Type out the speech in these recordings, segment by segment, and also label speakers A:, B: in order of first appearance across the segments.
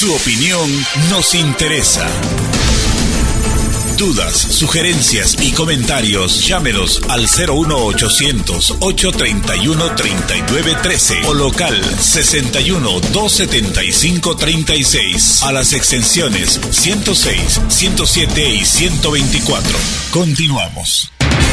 A: Su opinión nos interesa. Dudas, sugerencias y comentarios, llámenos al 01800-831-3913 o local 61-275-36 a las extensiones 106, 107 y 124. Continuamos.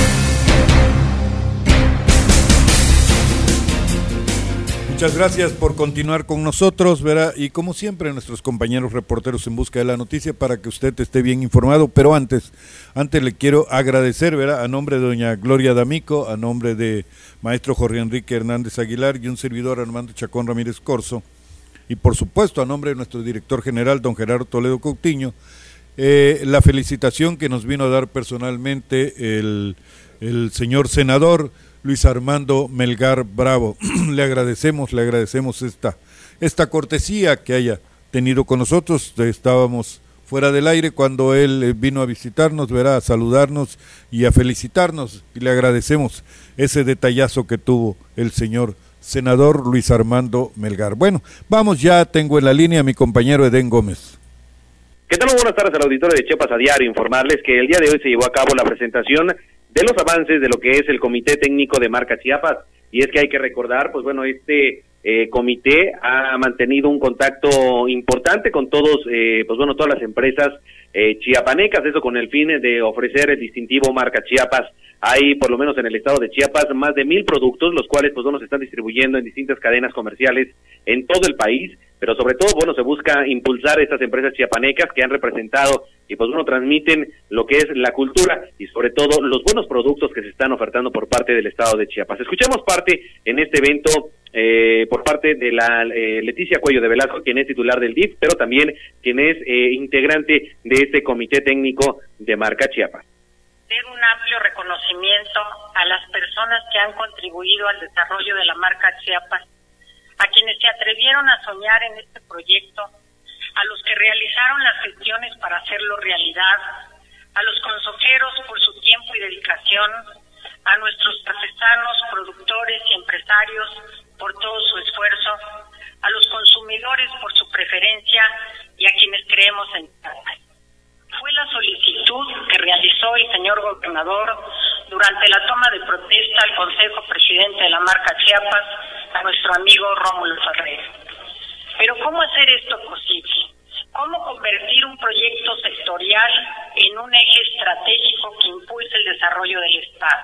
B: Muchas gracias por continuar con nosotros, ¿verdad? Y como siempre, nuestros compañeros reporteros en busca de la noticia para que usted esté bien informado. Pero antes le quiero agradecer, ¿verdad? A nombre de doña Gloria D'Amico, a nombre de maestro Jorge Enrique Hernández Aguilar y un servidor Armando Chacón Ramírez Corzo, y por supuesto a nombre de nuestro director general, don Gerardo Toledo Coutinho, la felicitación que nos vino a dar personalmente el señor senador Luis Armando Melgar Bravo. Le agradecemos esta cortesía que haya tenido con nosotros. Estábamos fuera del aire cuando él vino a visitarnos, verá, a saludarnos y a felicitarnos, y le agradecemos ese detallazo que tuvo el señor senador Luis Armando Melgar. Bueno, vamos, ya tengo en la línea a mi compañero Edén Gómez.
C: ¿Qué tal? Buenas tardes al auditorio de Chiapas a Diario. Informarles que el día de hoy se llevó a cabo la presentación de los avances de lo que es el Comité Técnico de Marca Chiapas, y es que hay que recordar, pues bueno, este comité ha mantenido un contacto importante con todos, pues bueno, todas las empresas chiapanecas, eso con el fin de ofrecer el distintivo Marca Chiapas. Hay, por lo menos en el estado de Chiapas, más de 1,000 productos, los cuales pues bueno se están distribuyendo en distintas cadenas comerciales en todo el país, pero sobre todo, bueno, se busca impulsar estas empresas chiapanecas que han representado y pues bueno, transmiten lo que es la cultura y sobre todo los buenos productos que se están ofertando por parte del estado de Chiapas. Escuchamos parte en este evento por parte de la Leticia Cuello de Velasco, quien es titular del DIF, pero también quien es integrante de este Comité Técnico de Marca Chiapas.
D: Un amplio reconocimiento a las personas que han contribuido al desarrollo de la marca Chiapas, a quienes se atrevieron a soñar en este proyecto, a los que realizaron las gestiones para hacerlo realidad, a los consejeros por su tiempo y dedicación, a nuestros artesanos, productores y empresarios por todo su esfuerzo, a los consumidores por su preferencia y a quienes creemos en Chiapas. Fue la solicitud que realizó el señor gobernador durante la toma de protesta al Consejo Presidente de la marca Chiapas, a nuestro amigo Rómulo Ferrer. Pero ¿cómo hacer esto posible? ¿Cómo convertir un proyecto sectorial en un eje estratégico que impulse el desarrollo del Estado?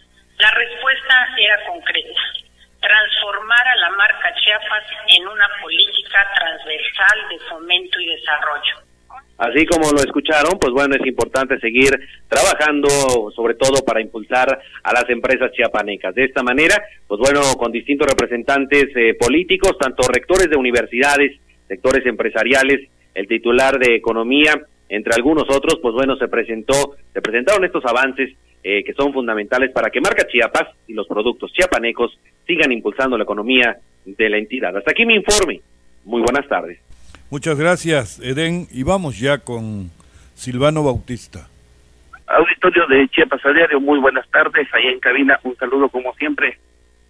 D: La respuesta era concreta: transformar a la marca Chiapas en una política transversal de fomento y desarrollo.
C: Así como lo escucharon, pues bueno, es importante seguir trabajando, sobre todo para impulsar a las empresas chiapanecas. De esta manera, pues bueno, con distintos representantes políticos, tanto rectores de universidades, sectores empresariales, el titular de Economía, entre algunos otros, pues bueno, se presentaron estos avances que son fundamentales para que Marca Chiapas y los productos chiapanecos sigan impulsando la economía de la entidad. Hasta aquí mi informe. Muy buenas tardes.
B: Muchas gracias, Edén, y vamos ya con Silvano Bautista.
E: Auditorio de Chiapas a Diario, muy buenas tardes, ahí en cabina, un saludo como siempre.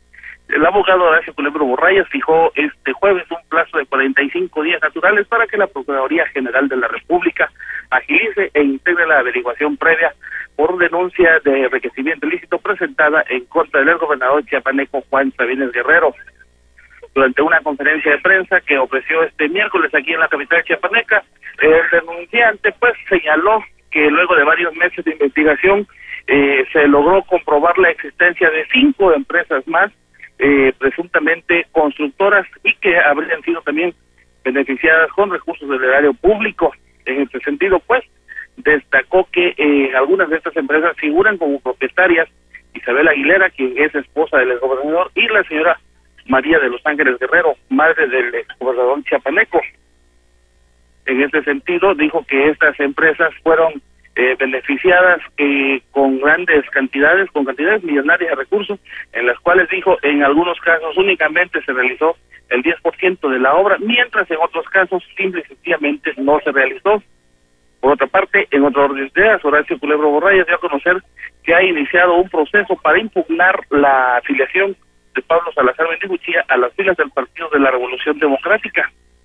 E: El abogado Horacio Culebro Borrayas fijó este jueves un plazo de 45 días naturales para que la Procuraduría General de la República agilice e integre la averiguación previa por denuncia de enriquecimiento ilícito presentada en contra del gobernador chiapaneco Juan Sabines Guerrero. Durante una conferencia de prensa que ofreció este miércoles aquí en la capital chiapaneca, el denunciante pues señaló que luego de varios meses de investigación se logró comprobar la existencia de 5 empresas más, presuntamente constructoras, y que habrían sido también beneficiadas con recursos del erario público. En este sentido, pues, destacó que algunas de estas empresas figuran como propietarias Isabel Aguilera, quien es esposa del exgobernador, y la señora María de los Ángeles Guerrero, madre del exgobernador chiapaneco. En este sentido, dijo que estas empresas fueron beneficiadas con grandes cantidades, con cantidades millonarias de recursos, en las cuales, dijo, en algunos casos únicamente se realizó el 10% de la obra, mientras en otros casos simple y sencillamente no se realizó. Por otra parte, en otro orden de ideas, Horacio Culebro Borrayas dio a conocer que ha iniciado un proceso para impugnar la afiliación de Pablo Salazar Mendiguchía a las filas del Partido de la Revolución Democrática.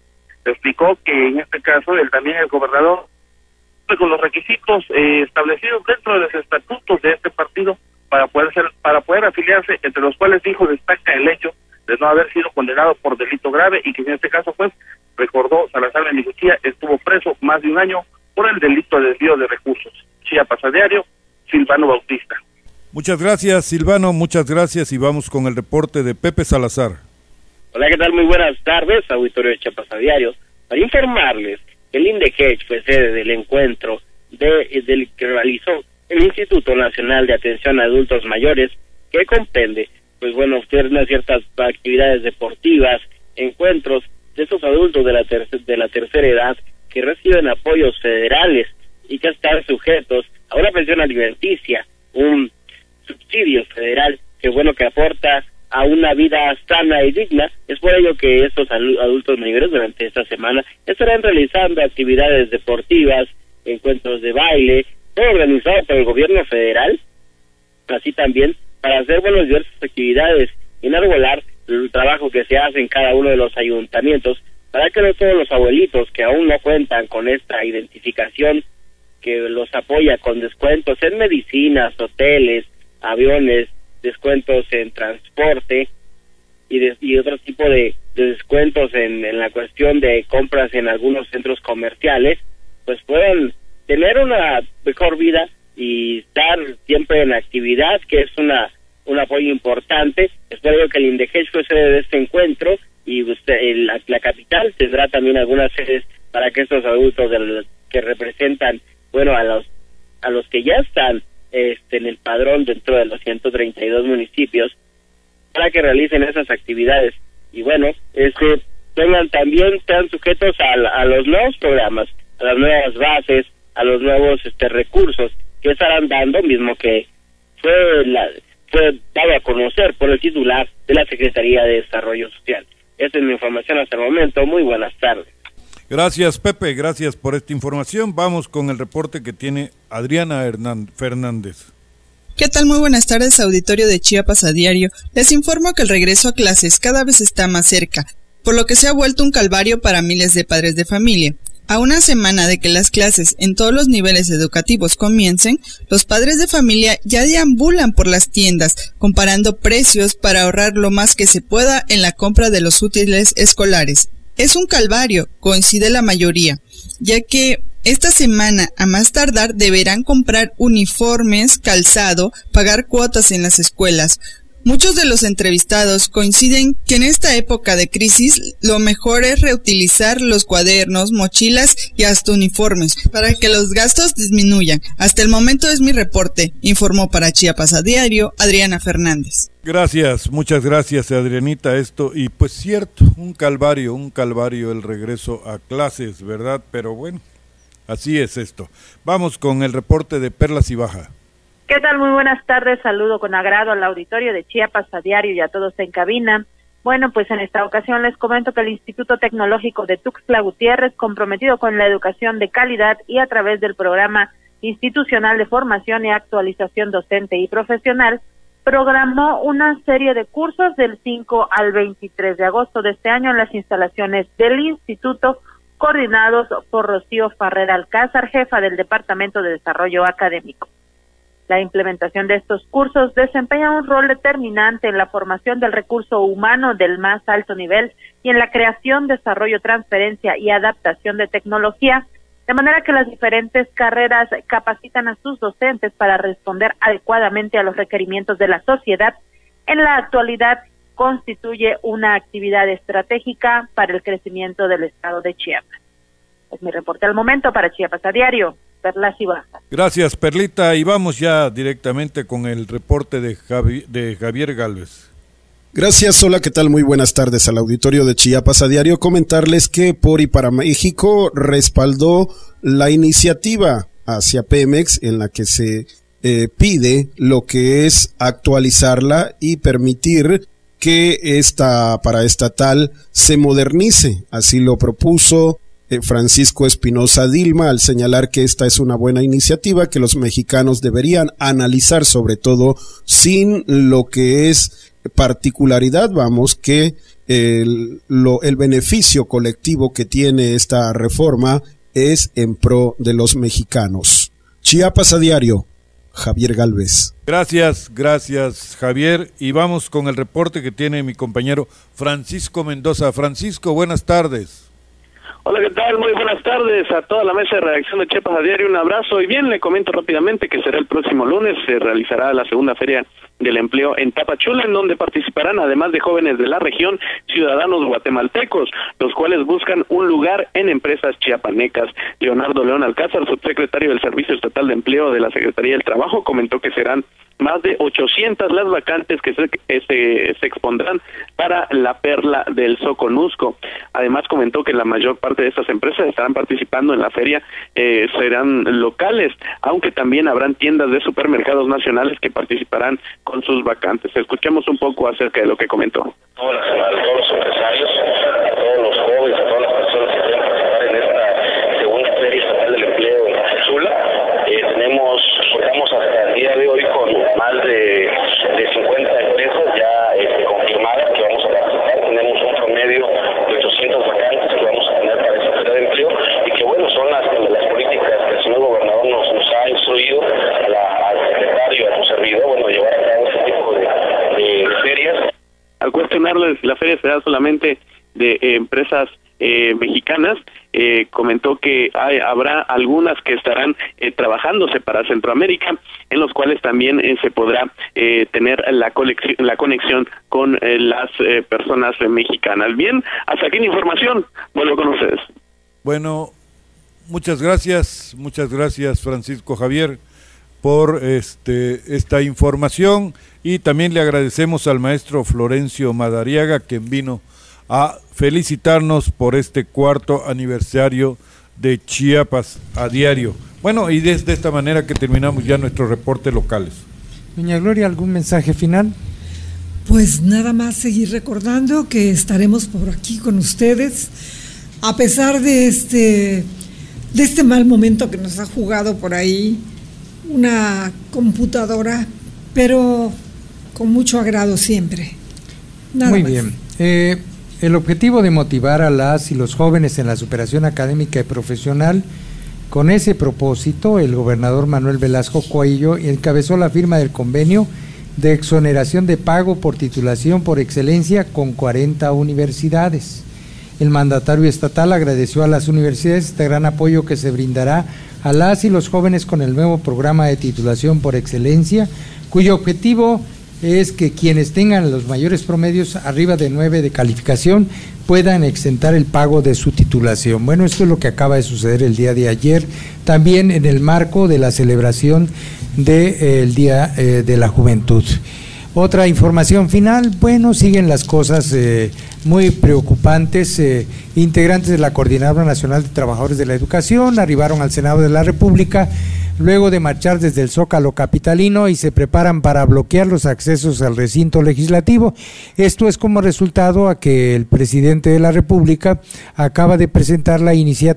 E: Explicó que en este caso también el gobernador, con los requisitos establecidos dentro de los estatutos de este partido para poder afiliarse, entre los cuales dijo destaca el hecho de no haber sido condenado por delito grave, y que en este caso pues recordó Salazar Mendicuchía estuvo preso más de un año por el delito de desvío de recursos. Chiapas a Diario, Silvano Bautista.
B: Muchas gracias, Silvano, muchas gracias, y vamos con el reporte de Pepe Salazar.
F: Hola, ¿qué tal? Muy buenas tardes, auditorio de Chiapas a Diario, para informarles que el INDEGECH fue sede del encuentro del que realizó el Instituto Nacional de Atención a Adultos Mayores, que comprende, pues bueno, unas ciertas actividades deportivas, encuentros de esos adultos de la tercera edad que reciben apoyos federales y que están sujetos a una pensión alimenticia, un subsidio federal que bueno que aporta a una vida sana y digna. Es por ello que estos adultos mayores durante esta semana estarán realizando actividades deportivas, encuentros de baile, todo organizado por el gobierno federal, así también para hacer diversas actividades, enarbolar el trabajo que se hace en cada uno de los ayuntamientos, para que no todos los abuelitos que aún no cuentan con esta identificación, que los apoya con descuentos en medicinas, hoteles, aviones, descuentos en transporte y otro tipo de descuentos en la cuestión de compras en algunos centros comerciales, pues puedan tener una mejor vida y estar siempre en actividad, que es un apoyo importante. Espero que el INDEGECH fue sede de este encuentro, y la capital tendrá también algunas sedes para que estos adultos que representan a los que ya están en el padrón dentro de los 132 municipios, para que realicen esas actividades y sean sujetos a los nuevos programas, a las nuevas bases, a los nuevos recursos que estarán dando, mismo que fue dado a conocer por el titular de la Secretaría de Desarrollo Social. Esta es mi información hasta el momento. Muy buenas tardes.
B: Gracias, Pepe, gracias por esta información. Vamos con el reporte que tiene Adriana Fernández.
G: ¿Qué tal? Muy buenas tardes, auditorio de Chiapas a Diario. Les informo que el regreso a clases cada vez está más cerca, por lo que se ha vuelto un calvario para miles de padres de familia. A una semana de que las clases en todos los niveles educativos comiencen, los padres de familia ya deambulan por las tiendas, comparando precios para ahorrar lo más que se pueda en la compra de los útiles escolares. Es un calvario, coincide la mayoría, ya que esta semana, a más tardar, deberán comprar uniformes, calzado, pagar cuotas en las escuelas. Muchos de los entrevistados coinciden que en esta época de crisis lo mejor es reutilizar los cuadernos, mochilas y hasta uniformes para que los gastos disminuyan. Hasta el momento es mi reporte, informó para Chiapas a Diario Adriana Fernández.
B: Gracias, muchas gracias, Adrianita. Y pues cierto, un calvario el regreso a clases, ¿verdad? Pero bueno, así es esto. Vamos con el reporte de Perla Cibaja.
H: ¿Qué tal? Muy buenas tardes, saludo con agrado al auditorio de Chiapas a Diario y a todos en cabina. Bueno, pues en esta ocasión les comento que el Instituto Tecnológico de Tuxtla Gutiérrez, comprometido con la educación de calidad y a través del Programa Institucional de Formación y Actualización Docente y Profesional, programó una serie de cursos del 5 al 23 de agosto de este año en las instalaciones del instituto, coordinados por Rocío Farrer Alcázar, jefa del Departamento de Desarrollo Académico. La implementación de estos cursos desempeña un rol determinante en la formación del recurso humano del más alto nivel y en la creación, desarrollo, transferencia y adaptación de tecnología, de manera que las diferentes carreras capacitan a sus docentes para responder adecuadamente a los requerimientos de la sociedad. En la actualidad constituye una actividad estratégica para el crecimiento del estado de Chiapas. Es mi reporte al momento para Chiapas a Diario. Perla Cibaja.
B: Gracias, Perlita, y vamos ya directamente con el reporte de Javier Gálvez.
I: Gracias, hola, ¿qué tal? Muy buenas tardes al auditorio de Chiapas a Diario. Comentarles que Por y para México respaldó la iniciativa hacia Pemex en la que se pide lo que es actualizarla y permitir que esta paraestatal se modernice. Así lo propuso Francisco Espinosa Dilma al señalar que esta es una buena iniciativa que los mexicanos deberían analizar, sobre todo sin lo que es particularidad, vamos, que el beneficio colectivo que tiene esta reforma es en pro de los mexicanos. Chiapas a diario, Javier Gálvez.
B: Gracias Javier, y vamos con el reporte que tiene mi compañero Francisco Mendoza. Francisco, buenas tardes.
J: Hola, ¿qué tal? Muy buenas tardes a toda la mesa de redacción de Chiapas a diario, un abrazo. Y bien, le comento rápidamente que será el próximo lunes, se realizará la segunda feria del empleo en Tapachula, en donde participarán, además de jóvenes de la región, ciudadanos guatemaltecos, los cuales buscan un lugar en empresas chiapanecas. Leonardo León Alcázar, subsecretario del Servicio Estatal de Empleo de la Secretaría del Trabajo, comentó que serán más de 800 las vacantes que se expondrán para la perla del Soconusco. Además comentó que la mayor parte de estas empresas estarán participando en la feria, serán locales, aunque también habrán tiendas de supermercados nacionales que participarán con sus vacantes. Escuchemos un poco acerca de lo que comentó.
K: A todos los empresarios, a todos los jóvenes, a todas las personas que quieren participar en esta segunda feria estatal del empleo en Tapachula, contamos hasta el día de hoy con más de 50 empresas ya confirmadas que vamos a participar. Tenemos un promedio de 800 vacantes que vamos a tener para esta feria de empleo, y que bueno, son las políticas que el señor gobernador nos ha instruido al secretario, a su servidor, bueno, llevar a cabo este tipo de ferias.
J: Al cuestionarles, la feria será solamente de empresas mexicanas, comentó que habrá algunas que estarán trabajándose para Centroamérica, en los cuales también se podrá tener la conexión con las personas mexicanas. Bien, hasta aquí la información, vuelvo con ustedes.
B: Bueno, muchas gracias Francisco Javier por esta información, y también le agradecemos al maestro Florencio Madariaga, quien vino a felicitarnos por este 4º aniversario de Chiapas a diario. Bueno, y desde esta manera que terminamos ya nuestros reportes locales.
L: Doña Gloria, ¿algún mensaje final?
M: Pues nada más seguir recordando que estaremos por aquí con ustedes, a pesar de este mal momento que nos ha jugado por ahí una computadora, pero con mucho agrado siempre. Nada
L: Muy
M: más.
L: bien. El objetivo de motivar a las y los jóvenes en la superación académica y profesional, con ese propósito, el gobernador Manuel Velasco Cuello encabezó la firma del convenio de exoneración de pago por titulación por excelencia con 40 universidades. El mandatario estatal agradeció a las universidades este gran apoyo que se brindará a las y los jóvenes con el nuevo programa de titulación por excelencia, cuyo objetivo es que quienes tengan los mayores promedios arriba de 9 de calificación puedan exentar el pago de su titulación. Bueno, esto es lo que acaba de suceder el día de ayer, también en el marco de la celebración del Día de la Juventud. Otra información final, bueno, siguen las cosas muy preocupantes. Integrantes de la Coordinadora Nacional de Trabajadores de la Educación arribaron al Senado de la República luego de marchar desde el Zócalo capitalino y se preparan para bloquear los accesos al recinto legislativo. Esto es como resultado a que el presidente de la República acaba de presentar las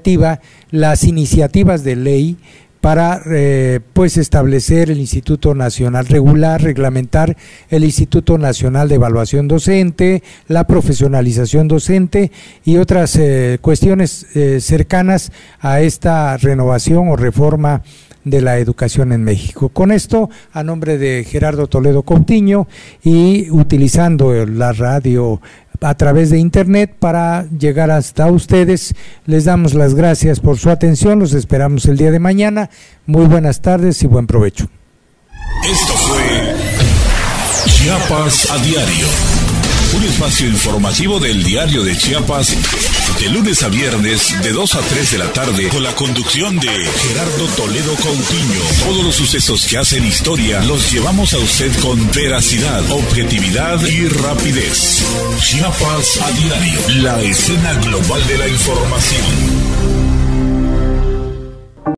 L: iniciativas de ley para pues establecer el Instituto Nacional Regular, reglamentar el Instituto Nacional de Evaluación Docente, la profesionalización docente y otras cuestiones cercanas a esta renovación o reforma de la educación en México. Con esto, a nombre de Gerardo Toledo Coutinho y utilizando la radio a través de internet para llegar hasta ustedes, les damos las gracias por su atención, los esperamos el día de mañana. Muy buenas tardes y buen provecho.
A: Esto fue Chiapas a diario, un espacio informativo del diario de Chiapas, de lunes a viernes de 2 a 3 de la tarde, con la conducción de Gerardo Toledo Coutinho. Todos los sucesos que hacen historia los llevamos a usted con veracidad, objetividad y rapidez. Chiapas a diario, la escena global de la información.